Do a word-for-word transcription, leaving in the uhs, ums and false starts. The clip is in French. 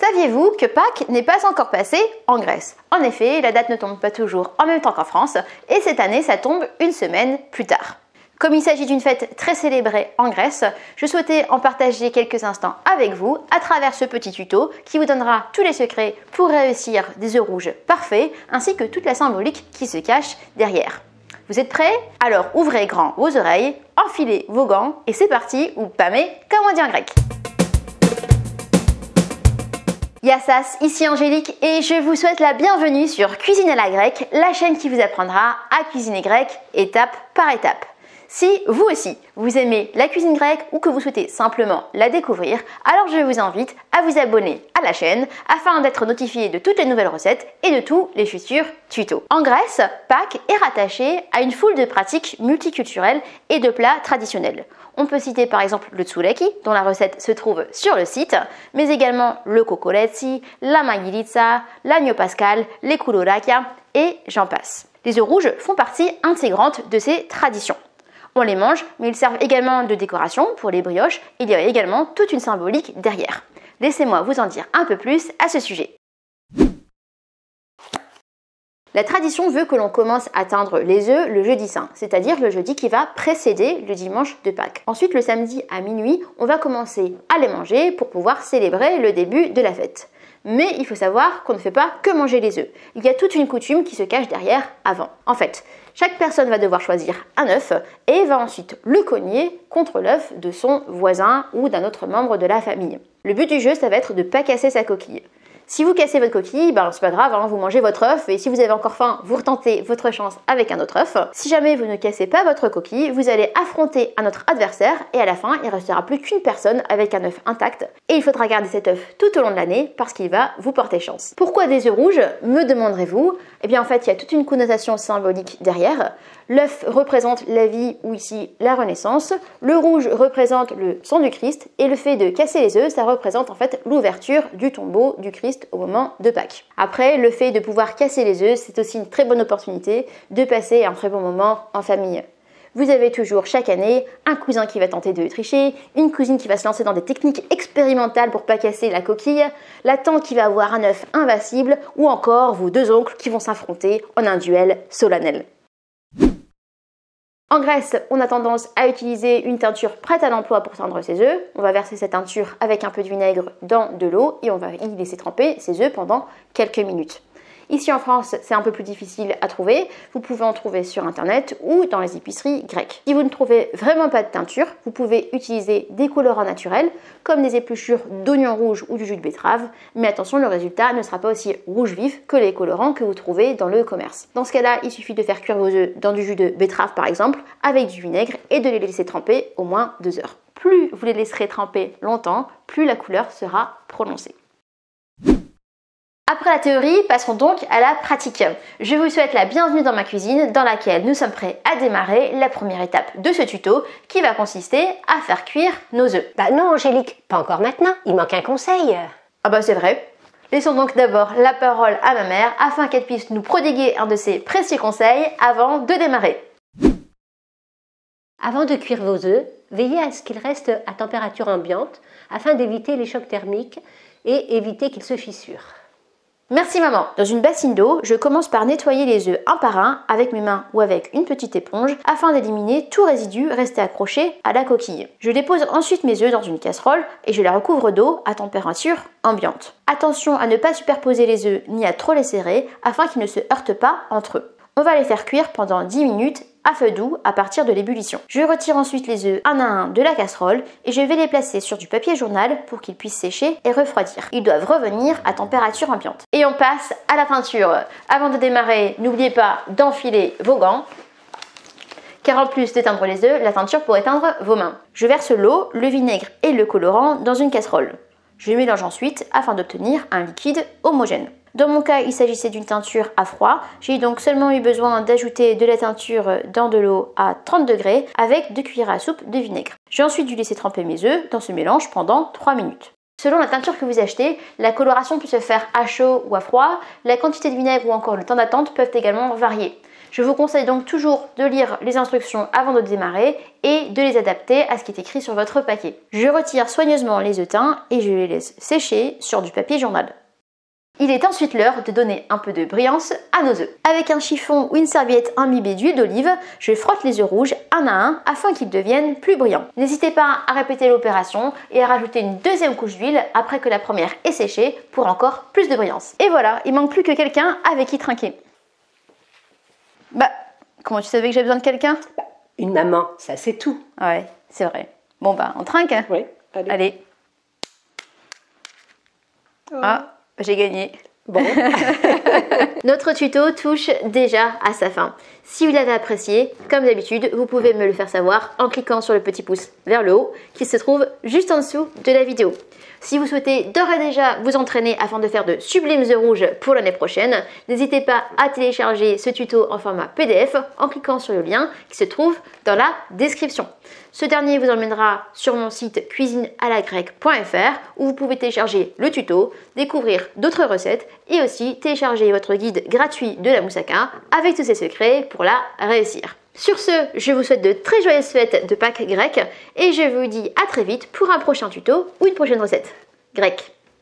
Saviez-vous que Pâques n'est pas encore passé en Grèce? En effet, la date ne tombe pas toujours en même temps qu'en France et cette année, ça tombe une semaine plus tard. Comme il s'agit d'une fête très célébrée en Grèce, je souhaitais en partager quelques instants avec vous à travers ce petit tuto qui vous donnera tous les secrets pour réussir des œufs rouges parfaits ainsi que toute la symbolique qui se cache derrière. Vous êtes prêts? Alors ouvrez grand vos oreilles, enfilez vos gants et c'est parti, ou pamé comme on dit en grec. Yassas, ici Angélique et je vous souhaite la bienvenue sur Cuisine à la grecque, la chaîne qui vous apprendra à cuisiner grec étape par étape. Si vous aussi, vous aimez la cuisine grecque ou que vous souhaitez simplement la découvrir, alors je vous invite à vous abonner à la chaîne afin d'être notifié de toutes les nouvelles recettes et de tous les futurs tutos. En Grèce, Pâques est rattaché à une foule de pratiques multiculturelles et de plats traditionnels. On peut citer par exemple le tsoureki, dont la recette se trouve sur le site, mais également le kokoretsi, la magilitsa, l'agneau pascal, les koulorakia et j'en passe. Les œufs rouges font partie intégrante de ces traditions. On les mange, mais ils servent également de décoration pour les brioches. Il y a également toute une symbolique derrière. Laissez-moi vous en dire un peu plus à ce sujet. La tradition veut que l'on commence à teindre les œufs le jeudi saint, c'est-à-dire le jeudi qui va précéder le dimanche de Pâques. Ensuite, le samedi à minuit, on va commencer à les manger pour pouvoir célébrer le début de la fête. Mais il faut savoir qu'on ne fait pas que manger les œufs. Il y a toute une coutume qui se cache derrière avant. En fait, chaque personne va devoir choisir un œuf et va ensuite le cogner contre l'œuf de son voisin ou d'un autre membre de la famille. Le but du jeu, ça va être de ne pas casser sa coquille. Si vous cassez votre coquille, ben c'est pas grave, hein, vous mangez votre œuf et si vous avez encore faim, vous retentez votre chance avec un autre œuf. Si jamais vous ne cassez pas votre coquille, vous allez affronter un autre adversaire et à la fin, il ne restera plus qu'une personne avec un œuf intact et il faudra garder cet œuf tout au long de l'année parce qu'il va vous porter chance. Pourquoi des œufs rouges, me demanderez-vous? Eh bien en fait, il y a toute une connotation symbolique derrière. L'œuf représente la vie ou ici la renaissance, le rouge représente le sang du Christ et le fait de casser les œufs, ça représente en fait l'ouverture du tombeau du Christ au moment de Pâques. Après, le fait de pouvoir casser les œufs, c'est aussi une très bonne opportunité de passer un très bon moment en famille. Vous avez toujours chaque année un cousin qui va tenter de tricher, une cousine qui va se lancer dans des techniques expérimentales pour pas casser la coquille, la tante qui va avoir un œuf invincible ou encore vos deux oncles qui vont s'affronter en un duel solennel. En Grèce, on a tendance à utiliser une teinture prête à l'emploi pour teindre ses œufs. On va verser cette teinture avec un peu de vinaigre dans de l'eau et on va y laisser tremper ses œufs pendant quelques minutes. Ici en France, c'est un peu plus difficile à trouver. Vous pouvez en trouver sur internet ou dans les épiceries grecques. Si vous ne trouvez vraiment pas de teinture, vous pouvez utiliser des colorants naturels comme des épluchures d'oignons rouges ou du jus de betterave. Mais attention, le résultat ne sera pas aussi rouge vif que les colorants que vous trouvez dans le commerce. Dans ce cas-là, il suffit de faire cuire vos œufs dans du jus de betterave par exemple, avec du vinaigre et de les laisser tremper au moins deux heures. Plus vous les laisserez tremper longtemps, plus la couleur sera prononcée. Après la théorie, passons donc à la pratique. Je vous souhaite la bienvenue dans ma cuisine dans laquelle nous sommes prêts à démarrer la première étape de ce tuto qui va consister à faire cuire nos œufs. Bah non Angélique, pas encore maintenant, il manque un conseil. Ah bah c'est vrai. Laissons donc d'abord la parole à ma mère afin qu'elle puisse nous prodiguer un de ses précieux conseils avant de démarrer. Avant de cuire vos œufs, veillez à ce qu'ils restent à température ambiante afin d'éviter les chocs thermiques et éviter qu'ils se fissurent. Merci maman. Dans une bassine d'eau, je commence par nettoyer les œufs un par un avec mes mains ou avec une petite éponge afin d'éliminer tout résidu resté accroché à la coquille. Je dépose ensuite mes œufs dans une casserole et je les recouvre d'eau à température ambiante. Attention à ne pas superposer les œufs ni à trop les serrer afin qu'ils ne se heurtent pas entre eux. On va les faire cuire pendant dix minutes à feu doux à partir de l'ébullition. Je retire ensuite les œufs un à un de la casserole et je vais les placer sur du papier journal pour qu'ils puissent sécher et refroidir. Ils doivent revenir à température ambiante. Et on passe à la teinture. Avant de démarrer, n'oubliez pas d'enfiler vos gants car en plus de teindre les œufs, la teinture pourrait teindre vos mains. Je verse l'eau, le vinaigre et le colorant dans une casserole. Je mélange ensuite afin d'obtenir un liquide homogène. Dans mon cas, il s'agissait d'une teinture à froid. J'ai donc seulement eu besoin d'ajouter de la teinture dans de l'eau à trente degrés avec deux cuillères à soupe de vinaigre. J'ai ensuite dû laisser tremper mes œufs dans ce mélange pendant trois minutes. Selon la teinture que vous achetez, la coloration peut se faire à chaud ou à froid, la quantité de vinaigre ou encore le temps d'attente peuvent également varier. Je vous conseille donc toujours de lire les instructions avant de démarrer et de les adapter à ce qui est écrit sur votre paquet. Je retire soigneusement les œufs teints et je les laisse sécher sur du papier journal. Il est ensuite l'heure de donner un peu de brillance à nos œufs. Avec un chiffon ou une serviette imbibée d'huile d'olive, je frotte les œufs rouges un à un afin qu'ils deviennent plus brillants. N'hésitez pas à répéter l'opération et à rajouter une deuxième couche d'huile après que la première est séchée pour encore plus de brillance. Et voilà, il manque plus que quelqu'un avec qui trinquer. Bah, comment tu savais que j'ai besoin de quelqu'un? Bah, une maman, ça c'est tout. Ouais, c'est vrai. Bon bah, on trinque? Oui, allez. Allez. Oh. Ah, j'ai gagné. Bon. Notre tuto touche déjà à sa fin. Si vous l'avez apprécié, comme d'habitude, vous pouvez me le faire savoir en cliquant sur le petit pouce vers le haut qui se trouve juste en dessous de la vidéo. Si vous souhaitez d'ores et déjà vous entraîner afin de faire de sublimes œufs rouges pour l'année prochaine, n'hésitez pas à télécharger ce tuto en format P D F en cliquant sur le lien qui se trouve dans la description. Ce dernier vous emmènera sur mon site cuisine à la grecque point F R où vous pouvez télécharger le tuto, découvrir d'autres recettes et aussi télécharger votre guide gratuit de la moussaka avec tous ses secrets pour la réussir. Sur ce, je vous souhaite de très joyeuses fêtes de Pâques grecques et je vous dis à très vite pour un prochain tuto ou une prochaine recette grecque.